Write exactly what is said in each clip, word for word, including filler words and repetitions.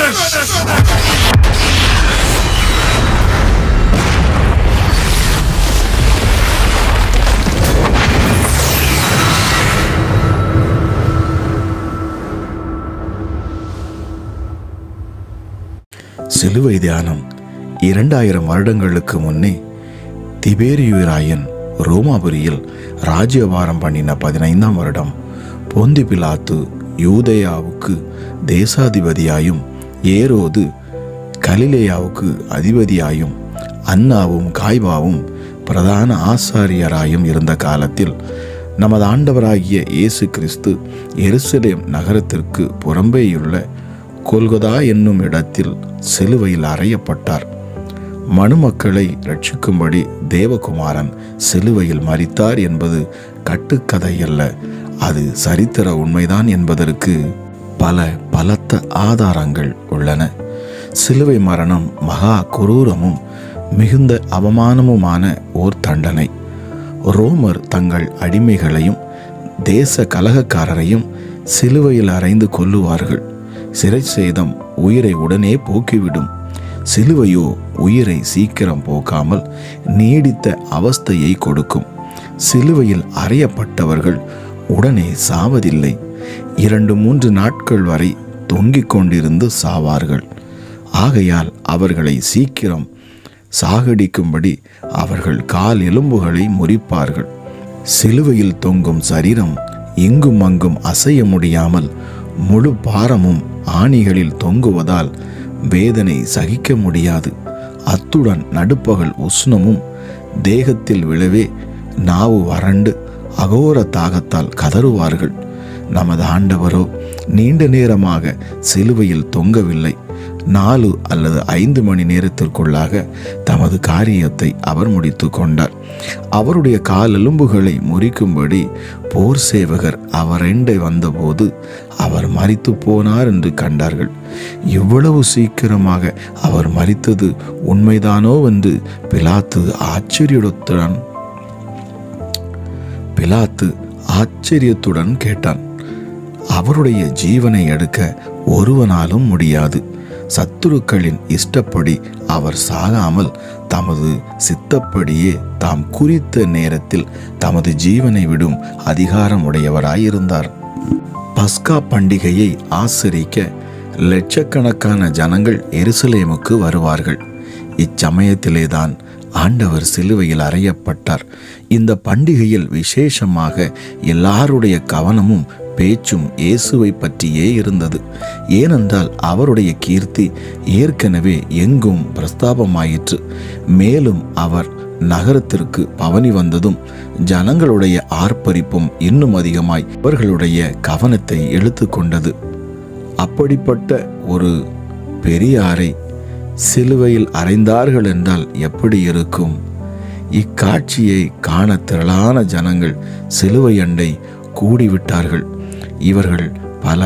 சிலுவை தியானம் இரண்டாயிரம் வருடங்களுக்கு முன்னே திபேரியுராயன் ரோமாபுரியில் ராஜ்யபாரம் பண்ணின பதினைந்தாம் வருடம் பொந்தி பிலாத்து யூதேயாவுக்கு தேசாதிபதியாயும் ஏரோது கலிலேயாவுக்கு அதிபதியாயும் அன்னாவும் காய்பாவும் பிரதான ஆசாரியராயும் இருந்த காலத்தில் நமது ஆண்டவராகிய இயேசு கிறிஸ்து எருசலேம் நகரத்திற்கு புறம்பேயுள்ள கொல்கொதா என்னும் இடத்தில் சிலுவையில் அறையப்பட்டார். மனுமக்களை ரட்சிக்கும்படி தேவகுமாரன் சிலுவையில் மரித்தார் என்பது கட்டுக்கதையல்ல, அது சரித்திர உண்மைதான் என்பதற்கு பல பலத்த ஆதாரங்கள் உள்ளன. சிலுவை மரணம் மகா குரூரமும் மிகுந்த அவமானமுமான ஓர் தண்டனை. ரோமர் தங்கள் அடிமைகளையும் தேச கலகக்காரரையும் சிலுவையில் அறைந்து கொல்லுவார்கள். சிறை சேதம் உயிரை உடனே போக்கிவிடும். சிலுவையோ உயிரை சீக்கிரம் போக்காமல் நீடித்த அவஸ்தையை கொடுக்கும். சிலுவையில் அறையப்பட்டவர்கள் உடனே சாவதில்லை. இரண்டு மூன்று நாட்கள் வரை தொங்கிக் கொண்டிருந்து சாவார்கள். ஆகையால் அவர்களை சீக்கிரம் சாகடிக்கும்படி அவர்கள் கால் எலும்புகளை முறிப்பார்கள். சிலுவையில் தொங்கும் சரீரம் இங்கும் அங்கும் அசைய முடியாமல் முழு பாரமும் ஆணிகளில் தொங்குவதால் வேதனை சகிக்க முடியாது. அத்துடன் நடுப்பகல் உஷ்ணமும் தேகத்தில் விழவே நாவு வறண்டு அகோர தாகத்தால் கதறுவார்கள். நமது ஆண்டவரோ நீண்ட நேரமாக சிலுவையில் தொங்கவில்லை. நாலு அல்லது ஐந்து மணி நேரத்திற்குள்ளாக தமது காரியத்தை அவர் முடித்து கொண்டார். அவருடைய காலெலும்புகளை முறிக்கும்படி போர் சேவகர் அவரெண்டை வந்தபோது அவர் மரித்து போனார் என்று கண்டார்கள். இவ்வளவு சீக்கிரமாக அவர் மரித்தது உண்மைதானோ என்று பிலாத்து ஆச்சரியத்துடன் பிலாத்து ஆச்சரியத்துடன் கேட்டான். அவருடைய ஜீவனை எடுக்க ஒருவனாலும் முடியாது. சத்துருக்களின் இஷ்டப்படி அவர் சாகாமல் தமது சித்தப்படியே தாம் குறித்த நேரத்தில் தமது ஜீவனை விடும் அதிகாரம் உடையவராயிருந்தார். பஸ்கா பண்டிகையை ஆசரிக்க லட்சக்கணக்கான ஜனங்கள் எருசலேமுக்கு வருவார்கள். இச்சமயத்திலேதான் ஆண்டவர் சிலுவையில் அறையப்பட்டார். இந்த பண்டிகையில் விசேஷமாக எல்லாருடைய கவனமும் பேச்சும் இயேசுவை பற்றியே இருந்தது. ஏனென்றால் அவருடைய கீர்த்தி ஏற்கனவே எங்கும் பிரஸ்தாபமாயிற்று. மேலும் அவர் நகரத்திற்கு பவனி வந்ததும் ஜனங்களுடைய ஆர்ப்பரிப்பும் இன்னும் அதிகமாய் அவர்களுடைய கவனத்தை இழுத்து கொண்டது. அப்படிப்பட்ட ஒரு பெரியாரை சிலுவையில் அறைந்தார்கள் என்றால் எப்படி இருக்கும்? இக்காட்சியை காண திரளான ஜனங்கள் சிலுவை அண்டை கூடிவிட்டார்கள். இவர்கள் பல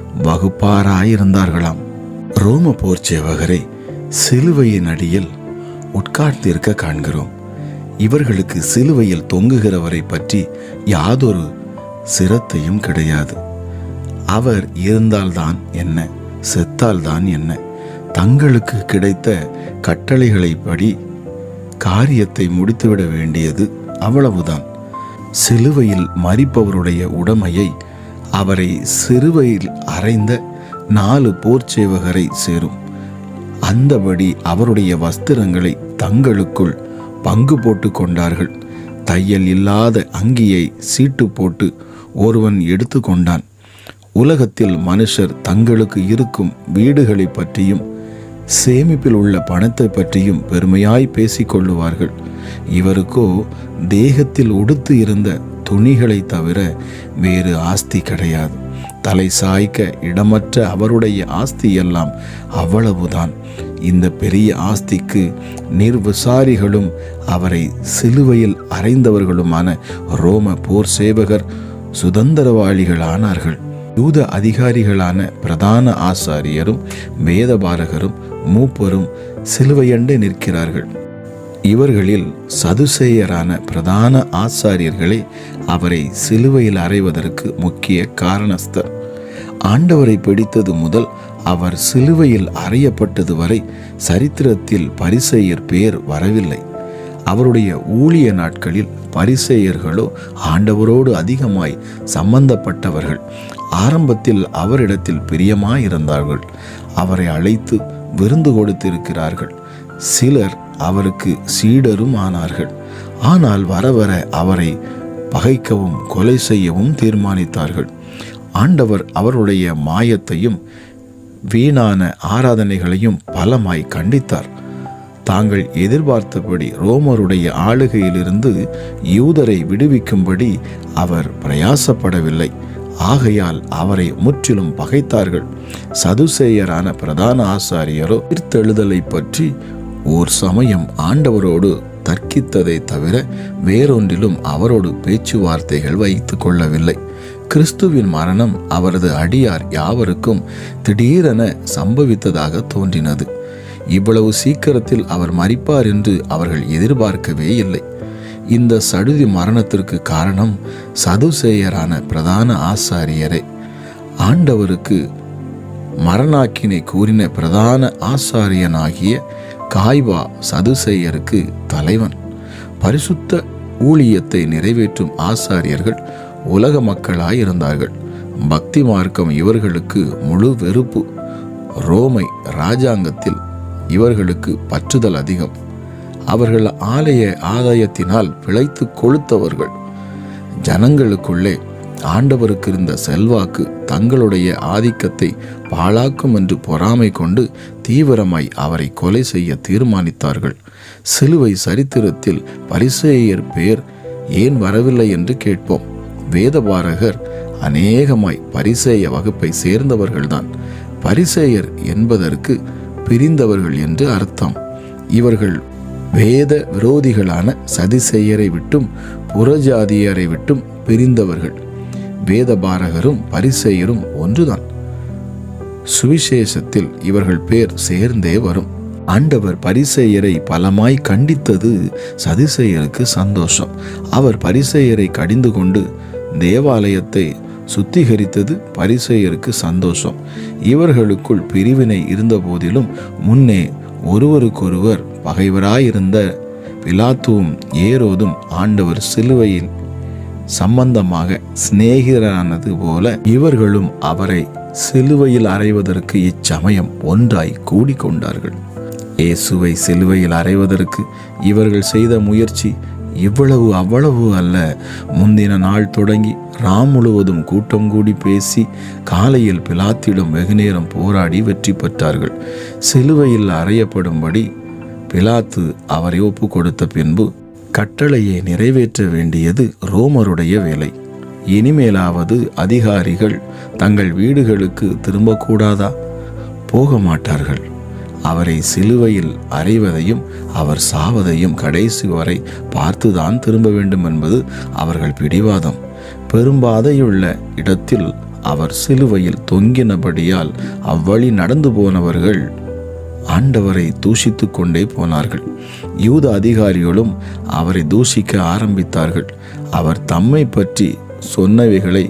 வகுப்பாராயிருந்தார்களாம். ரோம போர் சேவகரை சிலுவையின் அடியில் உட்கார்ந்திருக்க காண்கிறோம். இவர்களுக்கு சிலுவையில் தொங்குகிறவரை பற்றி யாதொரு சிரத்தையும் கிடையாது. அவர் இருந்தால்தான் என்ன, செத்தால்தான் என்ன, தங்களுக்கு கிடைத்த கட்டளைகளைப்படி காரியத்தை முடித்துவிட வேண்டியது அவ்வளவுதான். சிலுவையில் மரிப்பவருடைய உடைமையை அவரை சிலுவையில் அறைந்த நாலு போர்ச்சேவகரை சேரும். அந்தபடி அவருடைய வஸ்திரங்களை தங்களுக்குள் பங்கு போட்டு கொண்டார்கள். தையல் இல்லாத அங்கியை சீட்டு போட்டு ஒருவன் எடுத்து கொண்டான். உலகத்தில் மனுஷர் தங்களுக்கு இருக்கும் வீடுகளை பற்றியும் சேமிப்பில் உள்ள பணத்தை பற்றியும் பெருமையாய் பேசிக்கொள்ளுவார்கள். இவருக்கோ தேகத்தில் உடுத்து இருந்த துணிகளை தவிர வேறு ஆஸ்தி கிடையாது. தலை சாய்க்க இடமற்ற அவருடைய ஆஸ்தி எல்லாம் அவ்வளவுதான். இந்த பெரிய ஆஸ்திக்கு நிர்விசாரிகளும் அவரை சிலுவையில் அறைந்தவர்களுமான ரோம போர் சேவகர் சுதந்திரவாளிகளானார்கள். யூத அதிகாரிகளான பிரதான ஆசாரியரும் வேதபாரகரும் மூப்பரும் சிலுவையண்டே நிற்கிறார்கள். இவர்களில் சதுசேயரான பிரதான ஆசாரியர்களே அவரை சிலுவையில் அறைவதற்கு முக்கிய காரணஸ்தர். ஆண்டவரை பிடித்தது முதல் அவர் சிலுவையில் அறையப்பட்டது வரை சரித்திரத்தில் பரிசேயர் பேர் வரவில்லை. அவருடைய ஊழிய நாட்களில் பரிசேயர்களோ ஆண்டவரோடு அதிகமாய் சம்பந்தப்பட்டவர்கள். ஆரம்பத்தில் அவரிடத்தில் பிரியமாயிருந்தார்கள். அவரை அழைத்து விருந்து கொடுத்திருக்கிறார்கள். சிலர் அவருக்கு சீடரும் ஆனார்கள். ஆனால் வர வர அவரை பகைக்கவும் கொலை செய்யவும் தீர்மானித்தார்கள். ஆண்டவர் அவருடைய மாயத்தையும் வீணான ஆராதனைகளையும் பலமாய் கண்டித்தார். தாங்கள் எதிர்பார்த்தபடி ரோமருடைய ஆளுகையிலிருந்து யூதரை விடுவிக்கும்படி அவர் பிரயாசப்படவில்லை. ஆகையால் அவரை முற்றிலும் பகைத்தார்கள். சதுசேயரான பிரதான ஆசாரியரோ உயிர்த்தெழுதலை பற்றி ஓர் சமயம் ஆண்டவரோடு தர்க்கித்ததை தவிர வேறொன்றிலும் அவரோடு பேச்சுவார்த்தைகள் வைத்து கொள்ளவில்லை. கிறிஸ்துவின் மரணம் அவரது அடியார் யாவருக்கும் திடீரென சம்பவித்ததாக தோன்றினது. இவ்வளவு சீக்கிரத்தில் அவர் மரிப்பார் என்று அவர்கள் எதிர்பார்க்கவே இல்லை. இந்த சடுதி மரணத்திற்கு காரணம் சதுசேயரான பிரதான ஆசாரியரே. ஆண்டவருக்கு மரணாக்கினை கூறின பிரதான ஆசாரியனாகிய காய்வா சதுசேயருக்கு தலைவன். பரிசுத்த ஊழியத்தை நிறைவேற்றும் ஆசாரியர்கள் உலக மக்களாயிருந்தார்கள். பக்தி மார்க்கம் இவர்களுக்கு முழு வெறுப்பு. ரோமை இராஜாங்கத்தில் இவர்களுக்கு பற்றுதல் அதிகம். அவர்கள் ஆலய ஆதாயத்தினால் பிழைத்து கொழுத்தவர்கள். ஜனங்களுக்குள்ளே ஆண்டவருக்கு இருந்த செல்வாக்கு தங்களுடைய ஆதிக்கத்தை பாழாக்கும் என்று பொறாமை கொண்டு தீவிரமாய் அவரை கொலை செய்ய தீர்மானித்தார்கள். சிலுவை சரித்திரத்தில் பரிசேயர் பேர் ஏன் வரவில்லை என்று கேட்போம். வேதபாரகர் அநேகமாய் பரிசேய வகுப்பை சேர்ந்தவர்கள்தான். பரிசேயர் என்பதற்கு பிரிந்தவர்கள் என்று அர்த்தம். இவர்கள் வேத விரோதிகளான சதிசேயரை விட்டும் புறஜாதியரை விட்டும் பிரிந்தவர்கள். வேதபாரகரும் பரிசேயரும் ஒன்றுதான். சுவிசேஷத்தில் இவர்கள் பேர் சேர்ந்தே வரும். ஆண்டவர் பரிசேயரை பலமாய் கண்டித்தது சதிசேயருக்கு சந்தோஷம். அவர் பரிசேயரை கடிந்து கொண்டு தேவாலயத்தை சுத்திகரித்தது பரிசேயருக்கு சந்தோஷம். இவர்களுக்குள் பிரிவினை இருந்த போதிலும் முன்னே ஒருவருக்கொருவர் பகைவராயிருந்த பிலாத்துவும் ஏரோதும் ஆண்டவர் சிலுவையில் சம்பந்தமாக சிநேகிதரானது போல இவர்களும் அவரை சிலுவையில் அறைவதற்கு இச்சமயம் ஒன்றாய் கூடிக்கொண்டார்கள். இயேசுவை சிலுவையில் அறைவதற்கு இவர்கள் செய்த முயற்சி இவ்வளவு அவ்வளவு அல்ல. முந்தின நாள் தொடங்கி ராம் முழுவதும் கூட்டம் கூடி பேசி காலையில் பிலாத்திடம் வெகுநேரம் போராடி வெற்றி பெற்றார்கள். சிலுவையில் அறையப்படும்படி பிலாத்து அவரை ஒப்பு கொடுத்த பின்பு கட்டளையை நிறைவேற்ற வேண்டியது ரோமருடைய வேலை. இனிமேலாவது அதிகாரிகள் தங்கள் வீடுகளுக்கு திரும்பக்கூடாதா? போக மாட்டார்கள். அவரை சிலுவையில் அறைவதையும் அவர் சாவதையும் கடைசி வரை பார்த்துதான் திரும்ப வேண்டும் என்பது அவர்கள் பிடிவாதம். பெரும்பாதையுள்ள இடத்தில் அவர் சிலுவையில் தொங்கினபடியால் அவ்வழி நடந்து போனவர்கள் ஆண்டவரை தூஷித்து கொண்டே போனார்கள். யூத அதிகாரிகளும் அவரை தூஷிக்க ஆரம்பித்தார்கள். அவர் தம்மை பற்றி சொன்னவைகளை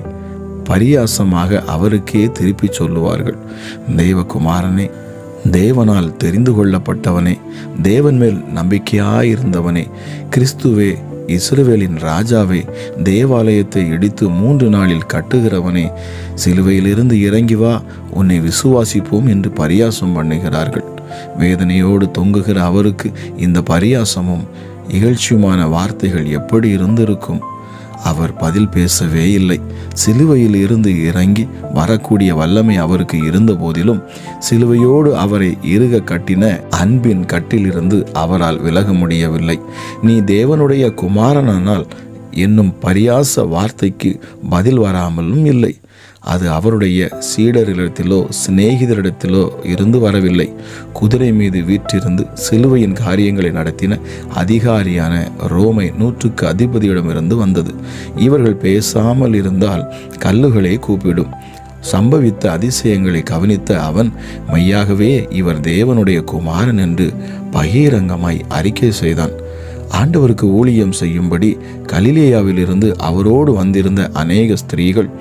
பரியாசமாக அவருக்கே திருப்பி சொல்லுவார்கள். தேவகுமாரனே, தேவனால் தெரிந்து கொள்ளப்பட்டவனே, தேவன் மேல் நம்பிக்கையாயிருந்தவனே, கிறிஸ்துவே, இஸ்ரவேலின் ராஜாவே, தேவாலயத்தை இடித்து மூன்று நாளில் கட்டுகிறவனே, சிலுவையிலிருந்து இறங்கி வா, உன்னை விசுவாசிப்போம் என்று பரியாசம் பண்ணுகிறார்கள். வேதனையோடு தொங்குகிற அவருக்கு இந்த பரியாசமும் இகழ்ச்சியுமான வார்த்தைகள் எப்படி இருந்திருக்கும்? அவர் பதில் பேசவே இல்லை. சிலுவையில் இருந்து இறங்கி வரக்கூடிய வல்லமை அவருக்கு இருந்த போதிலும் சிலுவையோடு அவரை இறுக கட்டின அன்பின் கட்டிலிருந்து அவரால் விலக முடியவில்லை. நீ தேவனுடைய குமாரனால் என்னும் பரியாச வார்த்தைக்கு பதில் வராமலும் இல்லை. அது அவருடைய சீடரிடத்திலோ சிநேகிதரிடத்திலோ இருந்து வரவில்லை. குதிரை மீது வீற்றிருந்து சிலுவையின் காரியங்களை நடத்தின அதிகாரியான ரோமை நூற்றுக்கு அதிபதியிடமிருந்து வந்தது. இவர்கள் பேசாமல் இருந்தால் கல்லுகளே கூப்பிடும். சம்பவித்த அதிசயங்களை கவனித்த அவன் மெய்யாகவே இவர் தேவனுடைய குமாரன் என்று பகிரங்கமாய் அறிக்கை செய்தான். ஆண்டவருக்கு ஊழியம் செய்யும்படி கலிலேயாவிலிருந்து அவரோடு வந்திருந்த அநேக ஸ்திரீகள்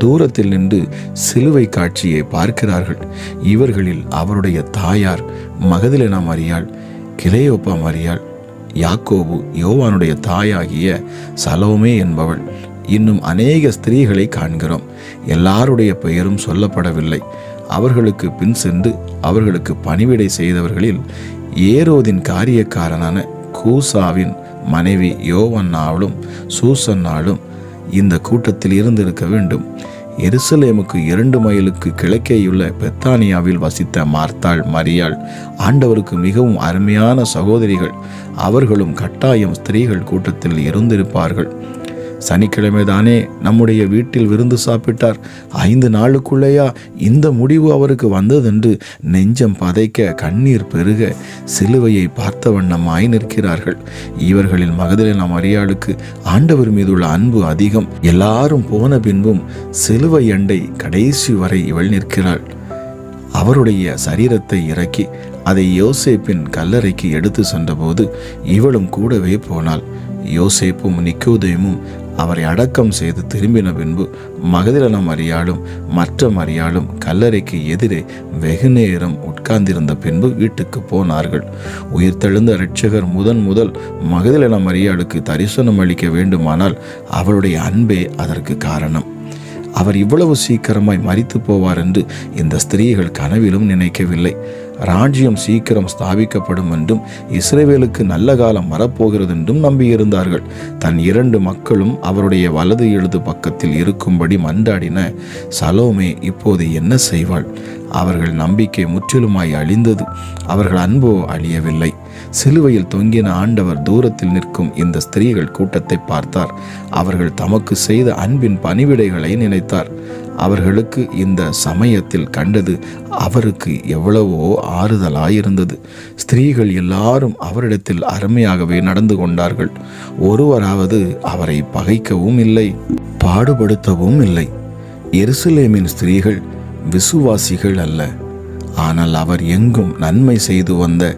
தூரத்தில் நின்று சிலுவை காட்சியை பார்க்கிறார்கள். இவர்களில் அவருடைய தாயார் மகதலேனா மரியாள், கிலெயோப்பா மரியாள், யாக்கோபு, யோவானுடைய தாயாகிய சலோமே என்பவள், இன்னும் அநேக ஸ்திரீகளை காண்கிறோம். எல்லாருடைய பெயரும் சொல்லப்படவில்லை. அவர்களுக்கு பின் சென்று அவர்களுக்கு பணிவிடை செய்தவர்களில் ஏரோதின் காரியக்காரனான கூசாவின் மனைவி யோவன்னாலும் சூசன்னாலும் இந்த கூட்டத்தில் இருந்திருக்க வேண்டும். எருசலேமுக்கு இரண்டு மைலுக்கு கிழக்கேயுள்ள பெத்தானியாவில் வசித்த மார்த்தாள், மரியாள் ஆண்டவருக்கு மிகவும் அருமையான சகோதரிகள். அவர்களும் கட்டாயம் ஸ்திரீகள் கூட்டத்தில் இருந்திருப்பார்கள். சனிக்கிழமை தானே நம்முடைய வீட்டில் விருந்து சாப்பிட்டார். ஐந்து நாளுக்குள்ளேயா இந்த முடிவு அவருக்கு வந்ததென்று நெஞ்சம் பதைக்க, கண்ணீர் பெருக சிலுவையை பார்த்த வண்ணமாய் நிற்கிறார்கள். இவர்களில் மகதலேனா மரியாளுக்கு ஆண்டவர் மீதுள்ள அன்பு அதிகம். எல்லாரும் போன பின்பும் சிலுவை அண்டை கடைசி வரை இவள் நிற்கிறாள். அவருடைய சரீரத்தை இறக்கி அதை யோசேப்பின் கல்லறைக்கு எடுத்து சென்றபோது இவளும் கூடவே போனாள். யோசேப்பும் நிக்கோதேமும் அவரை அடக்கம் செய்து திரும்பின பின்பு மகதலேனா மரியாளும் மற்ற மரியாளும் கல்லறைக்கு எதிரே வெகு நேரம் உட்கார்ந்திருந்த பின்பு வீட்டுக்கு போனார்கள். உயிர்த்தெழுந்த இரட்சகர் முதன் முதல் மகதலேனா மரியாளுக்கு தரிசனம் அளிக்க வேண்டுமானால் அவளுடைய அன்பே அதற்கு காரணம். அவர் இவ்வளவு சீக்கிரமாய் மரித்து போவார் என்று இந்த ஸ்திரீகள் கனவிலும் நினைக்கவில்லை. ராஜ்யம் சீக்கிரம் ஸ்தாபிக்கப்படும் என்றும் இஸ்ரவேலுக்கு நல்ல காலம் வரப்போகிறது என்றும் நம்பியிருந்தார்கள். தன் இரண்டு மக்களும் அவருடைய வலது எழுது பக்கத்தில் இருக்கும்படி மன்றாடின சலோமே இப்போது என்ன செய்வாள்? அவர்கள் நம்பிக்கை முற்றிலுமாய் அழிந்தது. அவர்கள் அன்போ அழியவில்லை. சிலுவையில் தொங்கின ஆண்டவர் தூரத்தில் நிற்கும் இந்த ஸ்திரீகள் கூட்டத்தை பார்த்தார். அவர்கள் தமக்கு செய்த அன்பின் பணிவிடைகளை நினைத்தார். அவர்களுக்கு இந்த சமயத்தில் கண்டது அவருக்கு எவ்வளவோ ஆறுதலாயிருந்தது. ஸ்திரீகள் எல்லாரும் அவரிடத்தில் அருமையாகவே நடந்து கொண்டார்கள். ஒருவராவது அவரை பகைக்கவும் இல்லை, பாடுபடுத்தவும் இல்லை. எருசலேமின் ஸ்திரீகள் விசுவாசிகள் அல்ல, ஆனால் அவர் எங்கும் நன்மை செய்து வந்த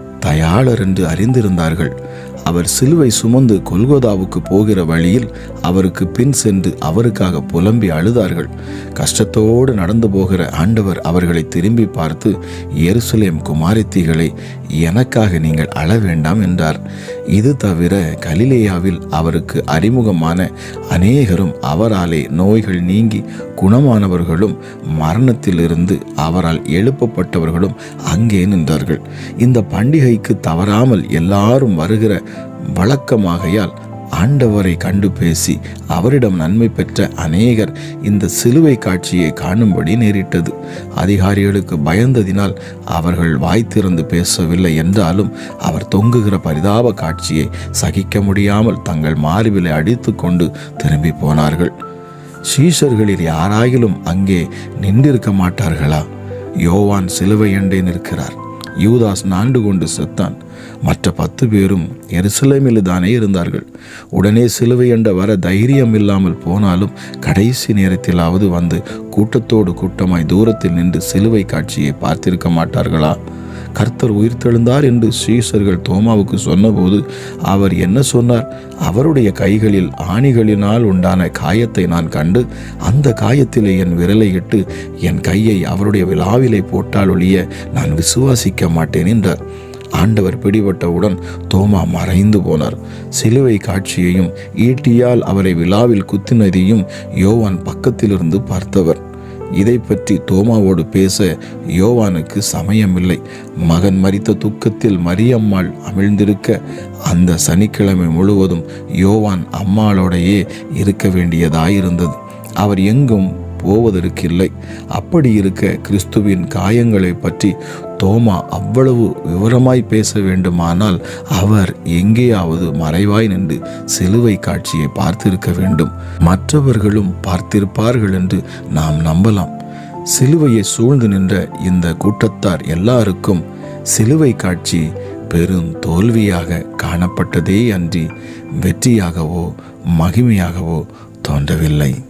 தயாளர் என்று அறிந்திருந்தார்கள். அவர் சிலுவை சுமந்து கொல்கோதாவுக்கு போகிற வழியில் அவருக்கு பின் சென்று அவருக்காக புலம்பி அழுதார்கள். கஷ்டத்தோடு நடந்து போகிற ஆண்டவர் அவர்களை திரும்பி பார்த்து, எருசலேம் குமாரத்திகளே, எனக்காக நீங்கள் அழ வேண்டாம் என்றார். இது தவிர கலிலேயாவில் அவருக்கு அறிமுகமான அநேகரும் அவராலே நோய்கள் நீங்கி குணமானவர்களும் மரணத்திலிருந்து அவரால் எழுப்பப்பட்டவர்களும் அங்கே நின்றார்கள். இந்த பண்டிகைக்கு தவறாமல் எல்லாரும் வருகிற வழக்கமாகையால் ஆண்டவரை கண்டு பேசி அவரிடம் நன்மை பெற்ற அநேகர் இந்த சிலுவை காட்சியை காணும்படி நேரிட்டது. அதிகாரிகளுக்கு பயந்ததினால் அவர்கள் வாய் திறந்து பேசவில்லை என்றாலும் அவர் தொங்குகிற பரிதாப காட்சியை சகிக்க முடியாமல் தங்கள் மார்பிலை அடித்து கொண்டு திரும்பி போனார்கள். சீஷர்களில் யாராயிலும் அங்கே நின்றிருக்க மாட்டார்களா? யோவான் சிலுவை அண்டை நிற்கிறார். யூதாஸ் நாண்டு கொண்டு செத்தான். மற்ற பத்து பேரும் எருசலேமில் தானே இருந்தார்கள். உடனே சிலுவை அண்ட வர தைரியம் இல்லாமல் போனாலும் கடைசி நேரத்திலாவது வந்து கூட்டத்தோடு கூட்டமாய் தூரத்தில் நின்று சிலுவை காட்சியை பார்த்திருக்க மாட்டார்களா? கர்த்தர் உயிர்த்தெழுந்தார் என்று சீஷர்கள் தோமாவுக்கு சொன்னபோது அவர் என்ன சொன்னார்? அவருடைய கைகளில் ஆணிகளினால் உண்டான காயத்தை நான் கண்டு அந்த காயத்திலே என் விரலை இட்டு என் கையை அவருடைய விலாவிலே போட்டால் ஒழிய நான் விசுவாசிக்க மாட்டேன் என்றார். ஆண்டவர் பிடிபட்டவுடன் தோமா மறைந்து போனார். சிலுவை காட்சியையும் ஈட்டியால் அவரை விலாவில் குத்தினதையும் யோவான் பக்கத்திலிருந்து பார்த்தவர். இதை பற்றி தோமாவோடு பேச யோவானுக்கு சமயமில்லை. மகன் மரித்த துக்கத்தில் மரியம்மாள் அமிழ்ந்திருக்க அந்த சனிக்கிழமை முழுவதும் யோவான் அம்மாளோடையே இருக்க வேண்டியதாயிருந்தது. அவர் எங்கும் போவதற்கில்லை. அப்படி இருக்க கிறிஸ்துவின் காயங்களை பற்றி தோமா அவ்வளவு விவரமாய் பேச வேண்டுமானால் அவர் எங்கேயாவது மறைவாய் நின்று சிலுவை காட்சியை பார்த்திருக்க வேண்டும். மற்றவர்களும் பார்த்திருப்பார்கள் என்று நாம் நம்பலாம். சிலுவையை சூழ்ந்து நின்ற இந்த கூட்டத்தார் எல்லாருக்கும் சிலுவை காட்சி பெரும் தோல்வியாக காணப்பட்டதே அன்றி வெற்றியாகவோ மகிமையாகவோ தோன்றவில்லை.